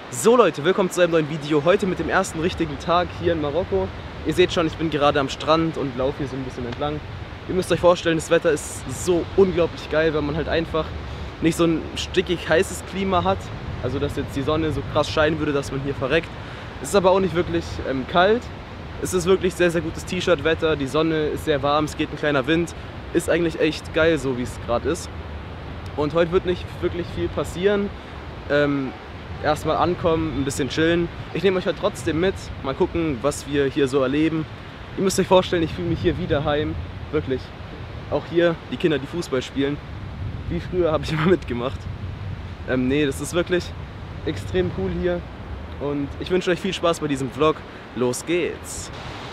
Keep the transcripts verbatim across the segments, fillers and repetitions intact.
So Leute, willkommen zu einem neuen Video. Heute mit dem ersten richtigen Tag hier in Marokko. Ihr seht schon, ich bin gerade am Strand und laufe hier so ein bisschen entlang. Ihr müsst euch vorstellen, das Wetter ist so unglaublich geil, weil man halt einfach nicht so ein stickig heißes Klima hat. Also dass jetzt die Sonne so krass scheinen würde, dass man hier verreckt. Es ist aber auch nicht wirklich ähm, kalt. Es ist wirklich sehr, sehr gutes T-Shirt-Wetter. Die Sonne ist sehr warm, es geht ein kleiner Wind. Ist eigentlich echt geil, so wie es gerade ist. Und heute wird nicht wirklich viel passieren. Ähm, Erstmal ankommen, ein bisschen chillen. Ich nehme euch halt trotzdem mit. Mal gucken, was wir hier so erleben. Ihr müsst euch vorstellen, ich fühle mich hier wieder heim. Wirklich. Auch hier die Kinder, die Fußball spielen. Wie früher habe ich immer mitgemacht. Ähm, nee, das ist wirklich extrem cool hier. Und ich wünsche euch viel Spaß bei diesem Vlog. Los geht's!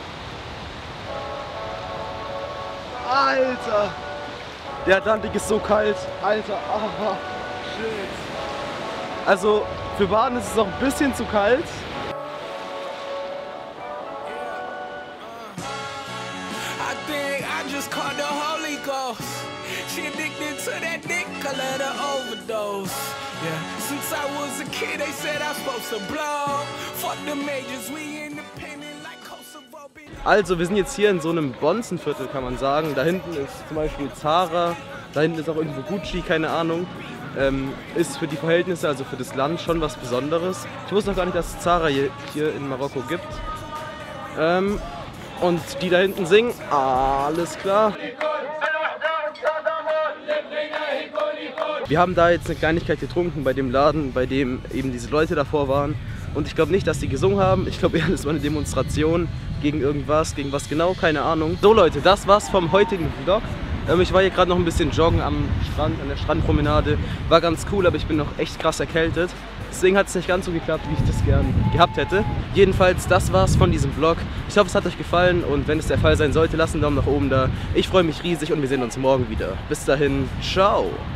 Alter! Der Atlantik ist so kalt. Alter, ah, shit. Also für Baden ist es auch ein bisschen zu kalt. Also wir sind jetzt hier in so einem Bonzenviertel, kann man sagen. Da hinten ist zum Beispiel Zara, da hinten ist auch irgendwo Gucci, keine Ahnung. Ähm, ist für die Verhältnisse, also für das Land, schon was Besonderes. Ich wusste noch gar nicht, dass es Zara hier, hier in Marokko gibt. Ähm, und die da hinten singen, alles klar. Wir haben da jetzt eine Kleinigkeit getrunken bei dem Laden, bei dem eben diese Leute davor waren. Und ich glaube nicht, dass die gesungen haben. Ich glaube eher, das war eine Demonstration gegen irgendwas, gegen was genau, keine Ahnung. So Leute, das war's vom heutigen Vlog. Ich war hier gerade noch ein bisschen joggen am Strand, an der Strandpromenade. War ganz cool, aber ich bin noch echt krass erkältet. Deswegen hat es nicht ganz so geklappt, wie ich das gern gehabt hätte. Jedenfalls, das war's von diesem Vlog. Ich hoffe, es hat euch gefallen und wenn es der Fall sein sollte, lasst einen Daumen nach oben da. Ich freue mich riesig und wir sehen uns morgen wieder. Bis dahin, ciao!